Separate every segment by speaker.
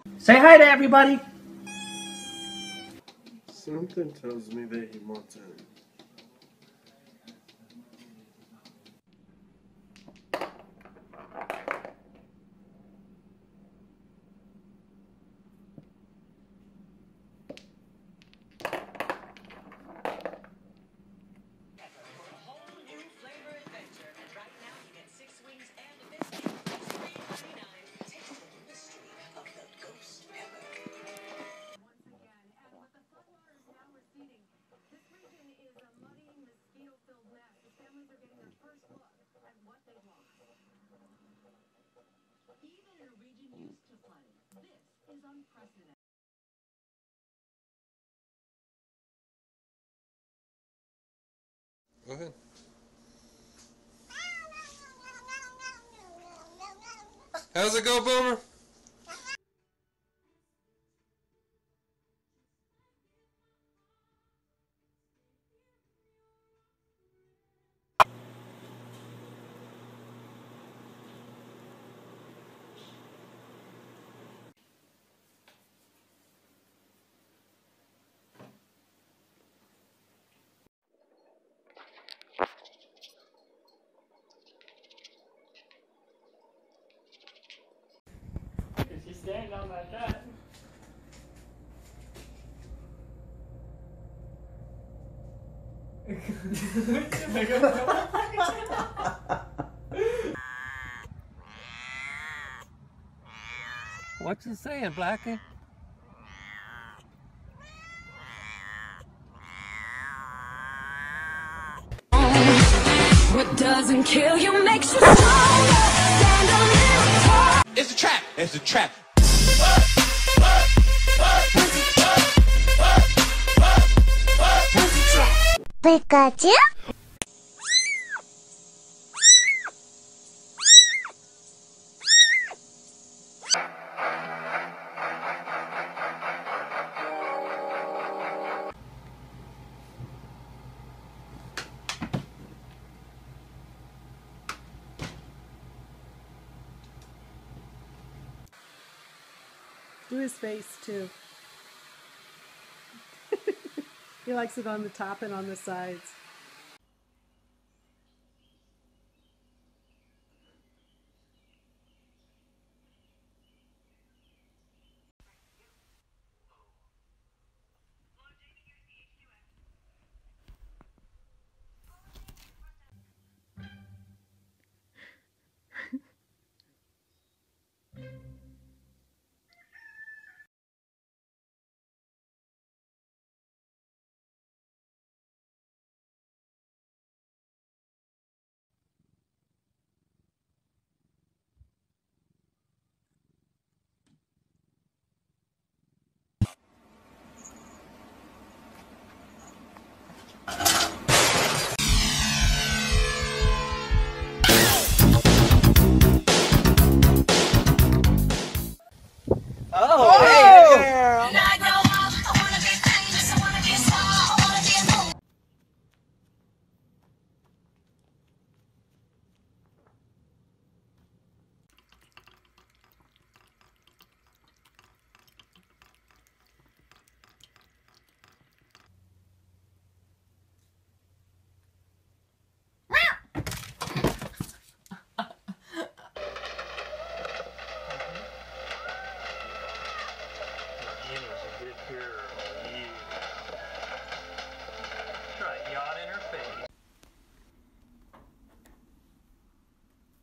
Speaker 1: Say hi to everybody.
Speaker 2: Something tells me that he wants in. Go ahead. How's it go, Boomer?
Speaker 1: If you stand on like that. What you saying, Blackie?
Speaker 3: What doesn't kill you makes you stronger. Stand a little tall.
Speaker 4: It's a trap. It's a trap.
Speaker 3: Pikachu?
Speaker 5: Do his face too. He likes it on the top and on the sides.
Speaker 1: Oh, hey girl.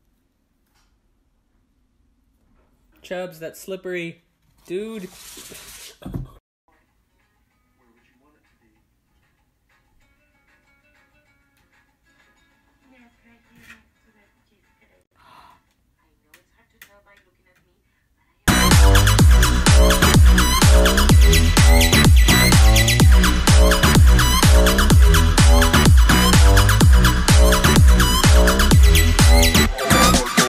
Speaker 1: Chubbs, that slippery dude.